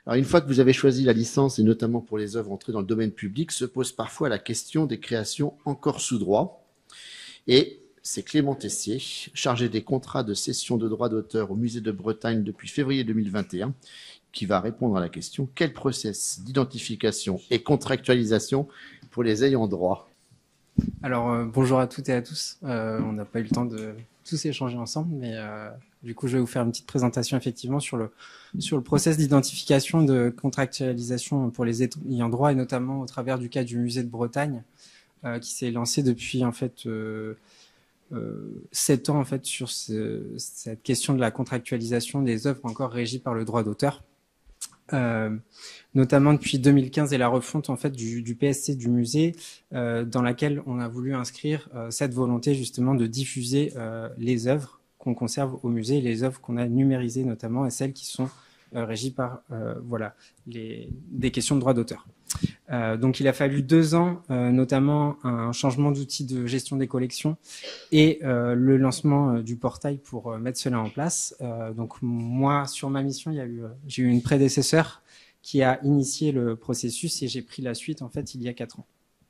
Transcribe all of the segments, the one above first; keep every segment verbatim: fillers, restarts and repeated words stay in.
Alors, une fois que vous avez choisi la licence, et notamment pour les œuvres entrées dans le domaine public, se pose parfois la question des créations encore sous droit. Et c'est Clément Tessier, chargé des contrats de cession de droits d'auteur au Musée de Bretagne depuis février deux mille vingt et un, qui va répondre à la question: quel process d'identification et contractualisation pour les ayants droit? Alors, euh, bonjour à toutes et à tous. Euh, on n'a pas eu le temps de tous échanger ensemble, mais euh, du coup, je vais vous faire une petite présentation effectivement sur le sur le process d'identification de contractualisation pour les ayants droit, et notamment au travers du cas du Musée de Bretagne, euh, qui s'est lancé depuis en fait euh, euh, sept ans en fait sur ce, cette question de la contractualisation des œuvres encore régies par le droit d'auteur. Euh, notamment depuis deux mille quinze et la refonte en fait du, du P S C du musée, euh, dans laquelle on a voulu inscrire euh, cette volonté justement de diffuser euh, les œuvres qu'on conserve au musée, les œuvres qu'on a numérisées notamment, et celles qui sont euh, régies par euh, voilà les, des questions de droit d'auteur. Euh, donc il a fallu deux ans, euh, notamment un changement d'outil de gestion des collections et euh, le lancement euh, du portail pour euh, mettre cela en place. Euh, donc moi, sur ma mission, il y a eu, euh, j'ai eu une prédécesseur qui a initié le processus et j'ai pris la suite en fait il y a quatre ans.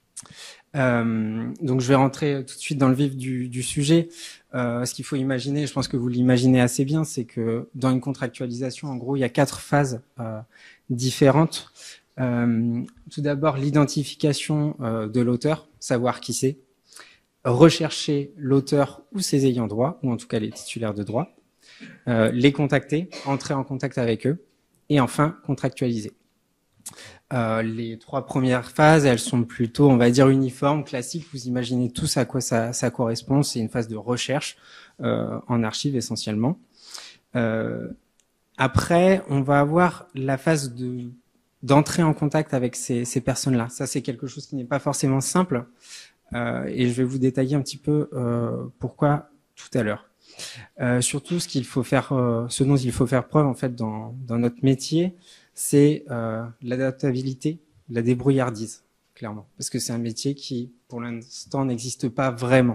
Euh, donc je vais rentrer tout de suite dans le vif du, du sujet. Euh, ce qu'il faut imaginer, je pense que vous l'imaginez assez bien, c'est que dans une contractualisation, en gros, il y a quatre phases euh, différentes. Euh, tout d'abord, l'identification euh, de l'auteur, savoir qui c'est, rechercher l'auteur ou ses ayants droit, ou en tout cas les titulaires de droit, euh, les contacter, entrer en contact avec eux, et enfin contractualiser. Euh, les trois premières phases, elles sont plutôt, on va dire, uniformes, classiques. Vous imaginez tous à quoi ça, ça correspond. C'est une phase de recherche euh, en archives essentiellement. Euh, après, on va avoir la phase de d'entrer en contact avec ces, ces personnes-là. Ça, c'est quelque chose qui n'est pas forcément simple, euh, et je vais vous détailler un petit peu euh, pourquoi tout à l'heure. Euh, surtout, ce qu'il faut faire, euh, ce dont il faut faire preuve en fait dans, dans notre métier, c'est euh, l'adaptabilité, la débrouillardise, clairement, parce que c'est un métier qui, pour l'instant, n'existe pas vraiment.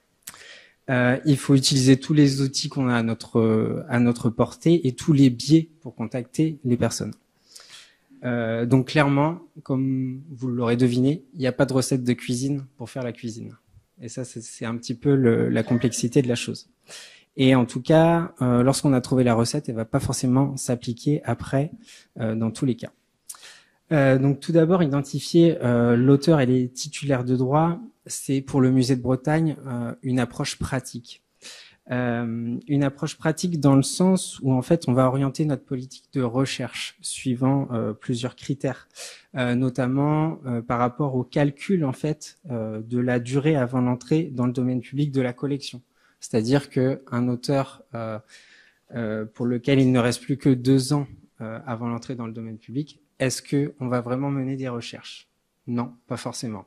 Euh, il faut utiliser tous les outils qu'on a à notre à notre portée et tous les biais pour contacter les personnes. Euh, donc clairement, comme vous l'aurez deviné, il n'y a pas de recette de cuisine pour faire la cuisine. Et ça, c'est un petit peu le, la complexité de la chose. Et en tout cas, euh, lorsqu'on a trouvé la recette, elle va pas forcément s'appliquer après euh, dans tous les cas. Euh, donc tout d'abord, identifier euh, l'auteur et les titulaires de droit, c'est pour le Musée de Bretagne euh, une approche pratique. Euh, une approche pratique dans le sens où en fait on va orienter notre politique de recherche suivant euh, plusieurs critères, euh, notamment euh, par rapport au calcul en fait euh, de la durée avant l'entrée dans le domaine public de la collection. C'est-à-dire que un auteur euh, euh, pour lequel il ne reste plus que deux ans euh, avant l'entrée dans le domaine public, est-ce que on va vraiment mener des recherches? Non, pas forcément.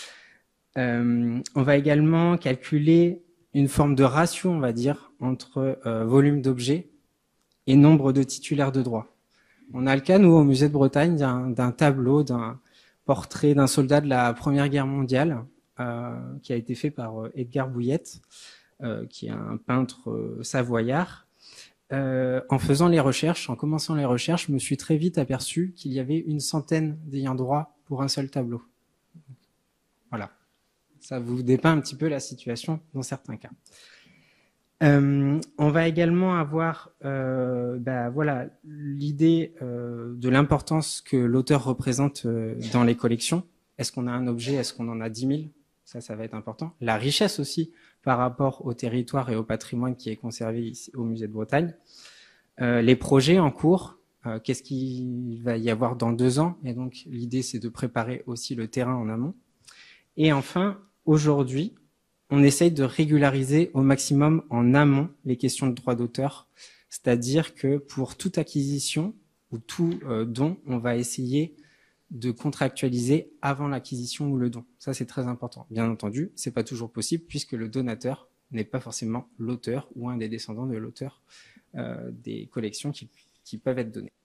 Euh, on va également calculer une forme de ratio, on va dire, entre euh, volume d'objets et nombre de titulaires de droit. On a le cas, nous, au Musée de Bretagne, d'un tableau, d'un portrait d'un soldat de la Première Guerre mondiale euh, qui a été fait par euh, Edgar Bouillette, euh, qui est un peintre euh, savoyard. Euh, en faisant les recherches, en commençant les recherches, je me suis très vite aperçu qu'il y avait une centaine d'ayants droit pour un seul tableau. Voilà. Ça vous dépeint un petit peu la situation dans certains cas. Euh, on va également avoir euh, bah, voilà, l'idée euh, de l'importance que l'auteur représente euh, dans les collections. Est-ce qu'on a un objet? Est-ce qu'on en a dix mille? Ça, ça va être important. La richesse aussi par rapport au territoire et au patrimoine qui est conservé ici au Musée de Bretagne. Euh, les projets en cours, euh, qu'est-ce qu'il va y avoir dans deux ans? Et donc, l'idée, c'est de préparer aussi le terrain en amont. Et enfin, aujourd'hui, on essaye de régulariser au maximum en amont les questions de droit d'auteur, c'est-à-dire que pour toute acquisition ou tout euh, don, on va essayer de contractualiser avant l'acquisition ou le don. Ça, c'est très important. Bien entendu, c'est pas toujours possible puisque le donateur n'est pas forcément l'auteur ou un des descendants de l'auteur euh, des collections qui, qui peuvent être données.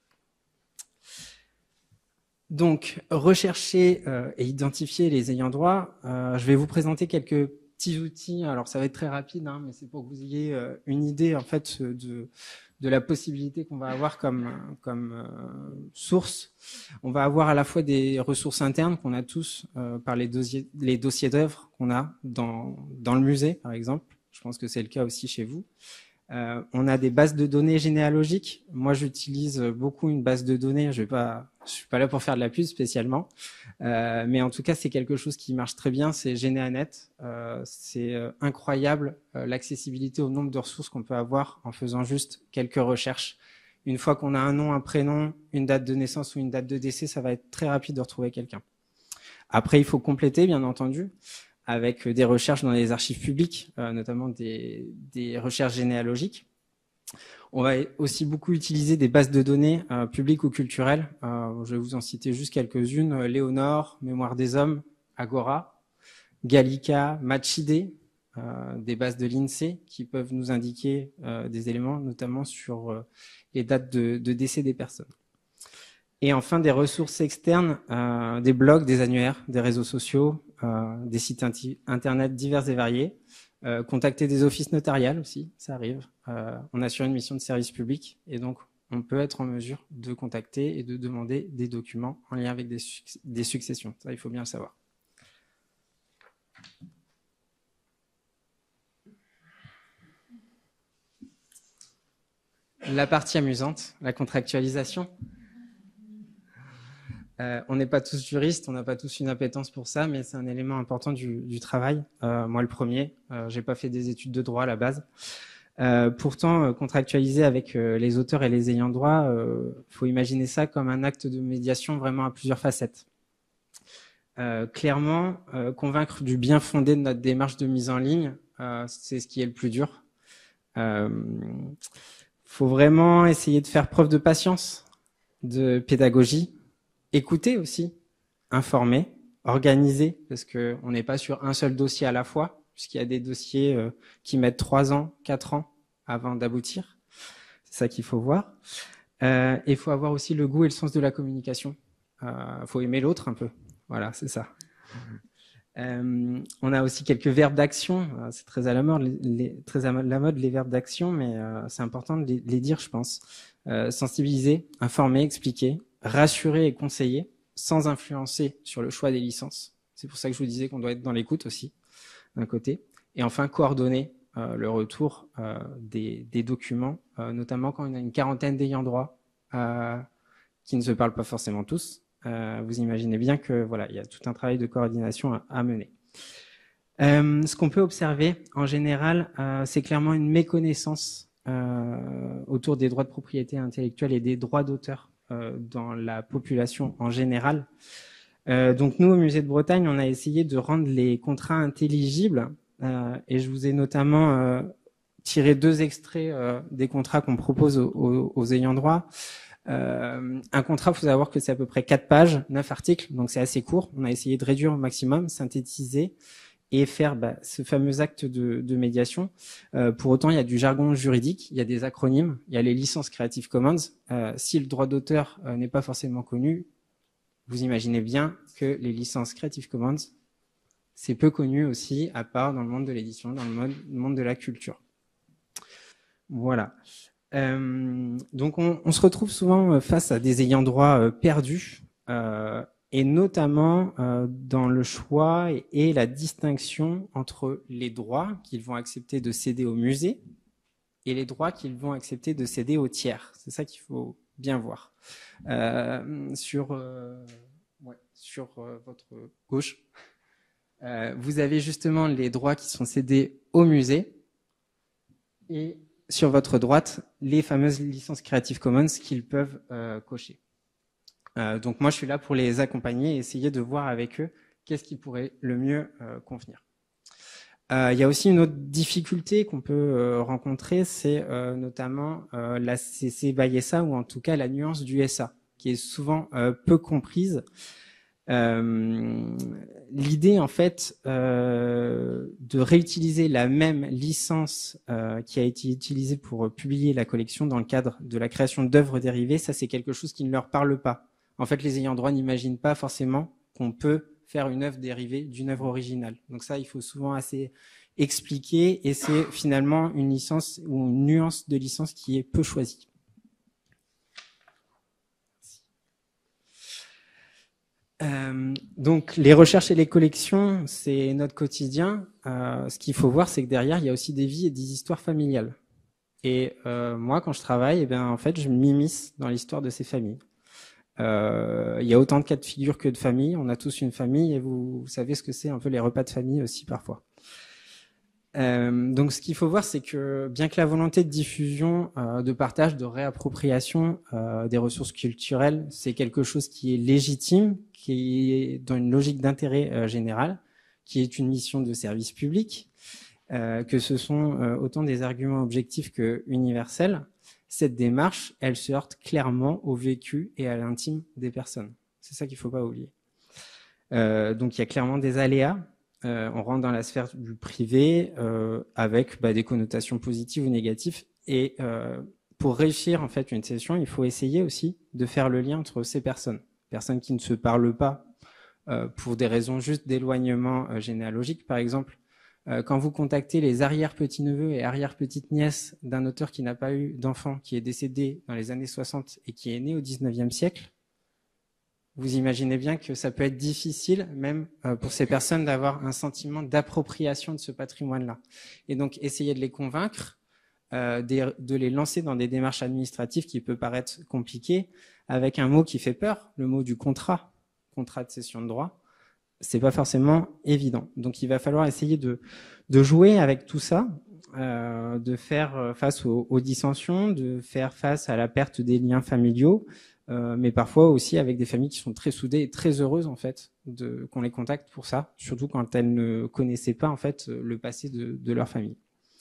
Donc, rechercher euh, et identifier les ayants droit, euh, je vais vous présenter quelques petits outils. Alors ça va être très rapide, hein, mais c'est pour que vous ayez euh, une idée en fait de de la possibilité qu'on va avoir comme comme euh, source. On va avoir à la fois des ressources internes qu'on a tous euh, par les dossiers les dossiers d'œuvres qu'on a dans dans le musée par exemple. Je pense que c'est le cas aussi chez vous. Euh, on a des bases de données généalogiques. Moi, j'utilise beaucoup une base de données. Je vais pas, je suis pas là pour faire de la pub spécialement, euh, mais en tout cas, c'est quelque chose qui marche très bien. C'est Généanet. Euh, c'est euh, incroyable euh, l'accessibilité au nombre de ressources qu'on peut avoir en faisant juste quelques recherches. Une fois qu'on a un nom, un prénom, une date de naissance ou une date de décès, ça va être très rapide de retrouver quelqu'un. Après, il faut compléter, bien entendu, avec des recherches dans les archives publiques, euh, notamment des, des recherches généalogiques. On va aussi beaucoup utiliser des bases de données euh, publiques ou culturelles. Euh, je vais vous en citer juste quelques-unes. Léonore, Mémoire des Hommes, Agora, Gallica, Machide, euh, des bases de l'INSEE qui peuvent nous indiquer euh, des éléments, notamment sur euh, les dates de, de décès des personnes. Et enfin, des ressources externes, euh, des blogs, des annuaires, des réseaux sociaux, euh, des sites internet divers et variés. Euh, contacter des offices notariales aussi, ça arrive. Euh, on assure une mission de service public et donc on peut être en mesure de contacter et de demander des documents en lien avec des, suc- des successions. Ça, il faut bien le savoir. La partie amusante, la contractualisation. Euh, on n'est pas tous juristes, on n'a pas tous une appétence pour ça, mais c'est un élément important du, du travail. Euh, moi, le premier, euh, j'ai pas fait des études de droit à la base. Euh, pourtant, euh, contractualiser avec euh, les auteurs et les ayants droit, euh, faut imaginer ça comme un acte de médiation vraiment à plusieurs facettes. Euh, clairement, euh, convaincre du bien fondé de notre démarche de mise en ligne, euh, c'est ce qui est le plus dur. Euh, faut vraiment essayer de faire preuve de patience, de pédagogie. Écouter aussi, informer, organiser, parce que on n'est pas sur un seul dossier à la fois, puisqu'il y a des dossiers euh, qui mettent trois ans, quatre ans avant d'aboutir. C'est ça qu'il faut voir. Euh, et il faut avoir aussi le goût et le sens de la communication. Il euh, faut aimer l'autre un peu. Voilà, c'est ça. Euh, on a aussi quelques verbes d'action. C'est très à la mode, les, les, très à la mode les verbes d'action, mais euh, c'est important de les, les dire, je pense. Euh, sensibiliser, informer, expliquer, rassurer et conseiller, sans influencer sur le choix des licences. C'est pour ça que je vous disais qu'on doit être dans l'écoute aussi, d'un côté. Et enfin, coordonner euh, le retour euh, des, des documents, euh, notamment quand on a une quarantaine d'ayants droit euh, qui ne se parlent pas forcément tous. Euh, vous imaginez bien que voilà, il y a tout un travail de coordination à, à mener. Euh, ce qu'on peut observer en général, euh, c'est clairement une méconnaissance euh, autour des droits de propriété intellectuelle et des droits d'auteur euh, dans la population en général. Euh, donc nous, au Musée de Bretagne, on a essayé de rendre les contrats intelligibles euh, et je vous ai notamment euh, tiré deux extraits euh, des contrats qu'on propose aux, aux, aux ayants droit. Euh, un contrat, il faut savoir que c'est à peu près quatre pages, neuf articles, donc c'est assez court. On a essayé de réduire au maximum, synthétiser et faire bah, ce fameux acte de, de médiation. Euh, pour autant, il y a du jargon juridique, il y a des acronymes, il y a les licences Creative Commons. Euh, si le droit d'auteur euh, n'est pas forcément connu, vous imaginez bien que les licences Creative Commons, c'est peu connu aussi, à part dans le monde de l'édition, dans le monde, le monde de la culture. Voilà. Euh, donc on, on se retrouve souvent face à des ayants droit euh, perdus, euh, et notamment euh, dans le choix et, et la distinction entre les droits qu'ils vont accepter de céder au musée et les droits qu'ils vont accepter de céder aux tiers. C'est ça qu'il faut bien voir. Euh, sur euh, ouais, sur euh, votre gauche, euh, vous avez justement les droits qui sont cédés au musée et sur votre droite, les fameuses licences Creative Commons qu'ils peuvent euh, cocher. Euh, donc moi, je suis là pour les accompagner et essayer de voir avec eux qu'est-ce qui pourrait le mieux euh, convenir. Euh, il y a aussi une autre difficulté qu'on peut euh, rencontrer, c'est euh, notamment euh, la C C by S A ou en tout cas la nuance du S A, qui est souvent euh, peu comprise. Euh, l'idée en fait euh, de réutiliser la même licence euh, qui a été utilisée pour publier la collection dans le cadre de la création d'œuvres dérivées, ça c'est quelque chose qui ne leur parle pas. En fait, les ayants droit n'imaginent pas forcément qu'on peut faire une œuvre dérivée d'une œuvre originale. Donc ça, il faut souvent assez expliquer, et c'est finalement une licence ou une nuance de licence qui est peu choisie. Euh, donc les recherches et les collections, c'est notre quotidien. Euh, ce qu'il faut voir, c'est que derrière, il y a aussi des vies et des histoires familiales. Et euh, moi, quand je travaille, eh bien, en fait, je m'immisce dans l'histoire de ces familles. Euh, il y a autant de cas de figure que de familles. On a tous une famille, et vous, vous savez ce que c'est un peu les repas de famille aussi parfois. Euh, donc, ce qu'il faut voir, c'est que bien que la volonté de diffusion, euh, de partage, de réappropriation euh, des ressources culturelles, c'est quelque chose qui est légitime, qui est dans une logique d'intérêt euh, général, qui est une mission de service public, euh, que ce sont euh, autant des arguments objectifs que universels, cette démarche, elle se heurte clairement au vécu et à l'intime des personnes. C'est ça qu'il ne faut pas oublier. Euh, donc, il y a clairement des aléas. Euh, on rentre dans la sphère du privé euh, avec bah, des connotations positives ou négatives. Et euh, pour réussir en fait une session, il faut essayer aussi de faire le lien entre ces personnes, personnes qui ne se parlent pas euh, pour des raisons juste d'éloignement euh, généalogique. Par exemple, euh, quand vous contactez les arrière-petits-neveux et arrière-petites-nièces d'un auteur qui n'a pas eu d'enfant, qui est décédé dans les années soixante et qui est né au dix-neuvième siècle, vous imaginez bien que ça peut être difficile, même euh, pour ces personnes, d'avoir un sentiment d'appropriation de ce patrimoine-là. Et donc, essayer de les convaincre, euh, de, de les lancer dans des démarches administratives qui peut paraître compliquées, avec un mot qui fait peur, le mot du contrat, contrat de cession de droit, c'est pas forcément évident. Donc, il va falloir essayer de, de jouer avec tout ça, euh, de faire face aux, aux dissensions, de faire face à la perte des liens familiaux, Euh, mais parfois aussi avec des familles qui sont très soudées et très heureuses en fait de qu'on les contacte pour ça, surtout quand elles ne connaissaient pas en fait le passé de, de leur famille.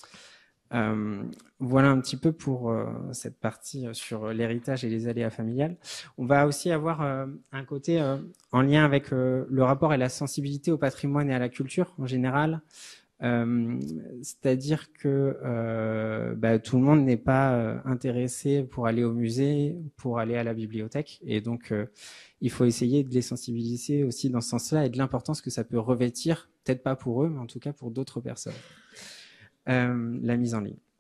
Euh, voilà un petit peu pour euh, cette partie sur l'héritage et les aléas familiales. On va aussi avoir euh, un côté euh, en lien avec euh, le rapport et la sensibilité au patrimoine et à la culture en général. Euh, c'est-à-dire que euh, bah, tout le monde n'est pas euh, intéressé pour aller au musée, pour aller à la bibliothèque, et donc euh, il faut essayer de les sensibiliser aussi dans ce sens-là et de l'importance que ça peut revêtir, peut-être pas pour eux, mais en tout cas pour d'autres personnes. Euh, la mise en ligne.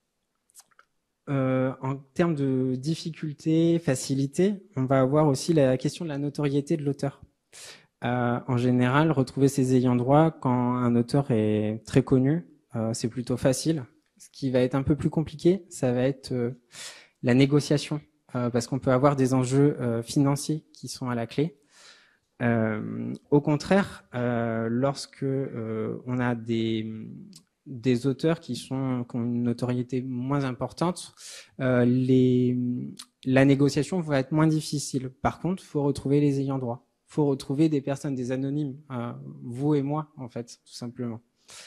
Euh, en termes de difficulté, facilité, on va avoir aussi la question de la notoriété de l'auteur. Euh, en général, retrouver ses ayants droit quand un auteur est très connu, euh, c'est plutôt facile. Ce qui va être un peu plus compliqué, ça va être euh, la négociation, euh, parce qu'on peut avoir des enjeux euh, financiers qui sont à la clé. Euh, au contraire, euh, lorsque euh, on a des, des auteurs qui, sont, qui ont une notoriété moins importante, euh, les, la négociation va être moins difficile. Par contre, il faut retrouver les ayants droit. Il faut retrouver des personnes, des anonymes, euh, vous et moi, en fait, tout simplement.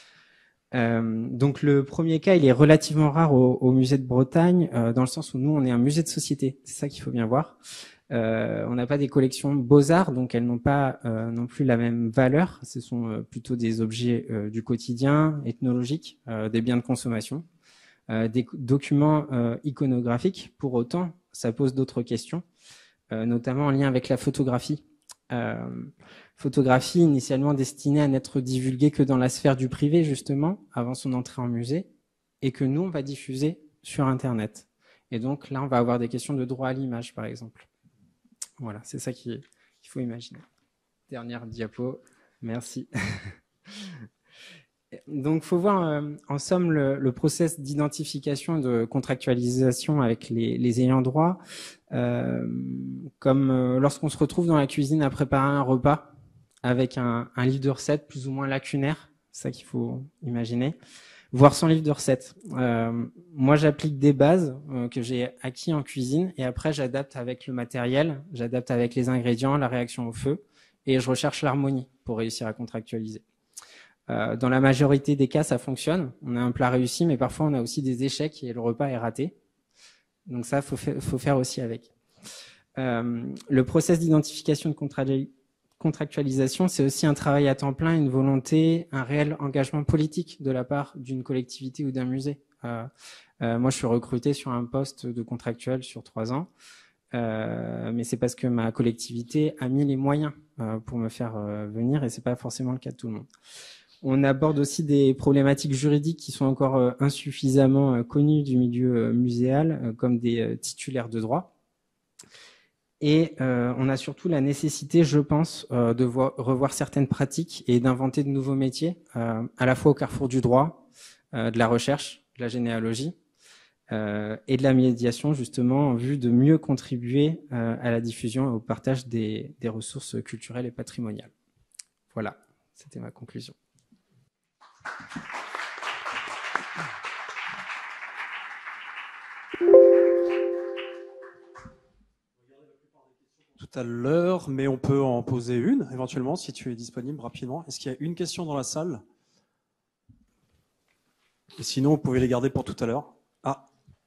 Euh, donc le premier cas, il est relativement rare au, au musée de Bretagne, euh, dans le sens où nous, on est un musée de société. C'est ça qu'il faut bien voir. Euh, on n'a pas des collections beaux-arts, donc elles n'ont pas euh, non plus la même valeur. Ce sont euh, plutôt des objets euh, du quotidien, ethnologiques, euh, des biens de consommation, euh, des documents euh, iconographiques. Pour autant, ça pose d'autres questions, euh, notamment en lien avec la photographie. Euh, photographie initialement destinée à n'être divulguée que dans la sphère du privé, justement, avant son entrée en musée, et que nous, on va diffuser sur Internet. Et donc là, on va avoir des questions de droit à l'image, par exemple. Voilà, c'est ça qu'il faut imaginer. Dernière diapo, merci. Donc, il faut voir, euh, en somme, le, le process d'identification, de contractualisation avec les, les ayants droit, euh, comme euh, lorsqu'on se retrouve dans la cuisine à préparer un repas avec un, un livre de recettes plus ou moins lacunaire, c'est ça qu'il faut imaginer, voir son livre de recettes. Euh, moi, j'applique des bases euh, que j'ai acquis en cuisine et après, j'adapte avec le matériel, j'adapte avec les ingrédients, la réaction au feu et je recherche l'harmonie pour réussir à contractualiser. Euh, dans la majorité des cas, ça fonctionne. On a un plat réussi, mais parfois, on a aussi des échecs et le repas est raté. Donc ça, faut, fa- faut faire aussi avec. Euh, le process d'identification de contra- contractualisation, c'est aussi un travail à temps plein, une volonté, un réel engagement politique de la part d'une collectivité ou d'un musée. Euh, euh, moi, je suis recruté sur un poste de contractuel sur trois ans. euh, mais c'est parce que ma collectivité a mis les moyens euh, pour me faire euh, venir, et c'est pas forcément le cas de tout le monde. On aborde aussi des problématiques juridiques qui sont encore euh, insuffisamment euh, connues du milieu euh, muséal, euh, comme des euh, titulaires de droit. Et euh, on a surtout la nécessité, je pense, euh, de voir, revoir certaines pratiques et d'inventer de nouveaux métiers, euh, à la fois au carrefour du droit, euh, de la recherche, de la généalogie euh, et de la médiation, justement, en vue de mieux contribuer euh, à la diffusion et au partage des, des ressources culturelles et patrimoniales. Voilà, c'était ma conclusion. Tout à l'heure, mais on peut en poser une, éventuellement, si tu es disponible rapidement. Est-ce qu'il y a une question dans la salle? Et sinon, vous pouvez les garder pour tout à l'heure. Ah.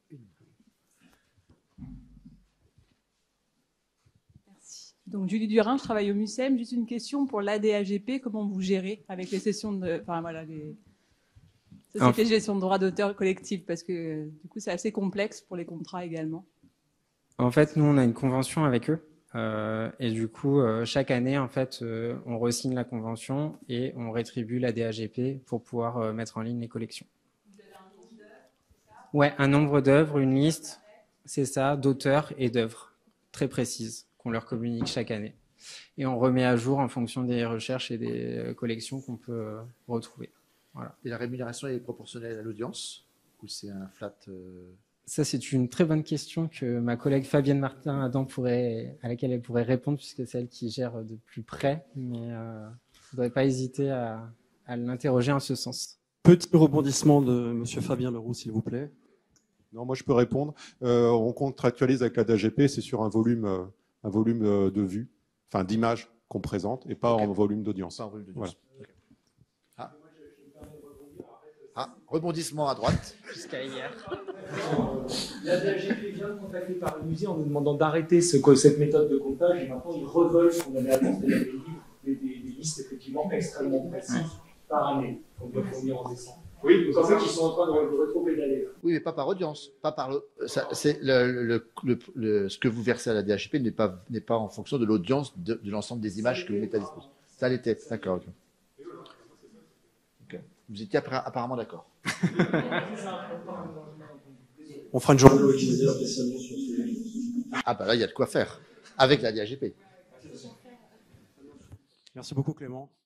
Merci. Donc, Julie Durin, je travaille au MUSEM. Juste une question pour l'A D A G P. Comment vous gérez avec les sessions de... Enfin, voilà, les sociétés de gestion de droits d'auteur collectifs? Parce que, du coup, c'est assez complexe pour les contrats également. En fait, nous, on a une convention avec eux. Euh, et du coup, euh, chaque année, en fait, euh, on re-signe la convention et on rétribue la D A G P pour pouvoir euh, mettre en ligne les collections. Vous avez un nombre d'œuvres, c'est ça? Ouais, un nombre d'œuvres, une liste, c'est ça, d'auteurs et d'œuvres très précises qu'on leur communique chaque année. Et on remet à jour en fonction des recherches et des euh, collections qu'on peut euh, retrouver. Voilà. Et la rémunération est proportionnelle à l'audience ou c'est un flat euh... Ça, c'est une très bonne question que ma collègue Fabienne Martin-Adam pourrait, à laquelle elle pourrait répondre, puisque c'est elle qui gère de plus près. Mais euh, vous ne devez pas hésiter à, à l'interroger en ce sens. Petit rebondissement de monsieur Fabien Leroux, s'il vous plaît. Non, moi je peux répondre. Euh, on contractualise avec la D A G P, c'est sur un volume, euh, un volume euh, de vues, enfin d'images qu'on présente, et pas okay. en volume d'audience. Pas en volume d'audience. Voilà. Okay. Ah. Ah, rebondissement à droite. Jusqu'à hier. La D A G P vient de contacter par le musée en nous demandant d'arrêter ce, cette méthode de comptage, et maintenant ils reveulent ce qu'on avait avant, c'est-à-dire des livres, des, des, des listes effectivement extrêmement précises par année, qu'on doit fournir en décembre. Oui, donc en fait ils sont en train de rétro-pédaler. Oui, mais pas par audience, pas par le. Ça, c'est le, le, le, le, ce que vous versez à la D A G P n'est pas, n'est pas en fonction de l'audience de, de l'ensemble des images que vous mettez à disposition. Ça l'était, d'accord. Okay. Vous étiez apparemment d'accord. On fera une journée. Ah bah là, il y a de quoi faire avec la D A G P. Merci beaucoup Clément.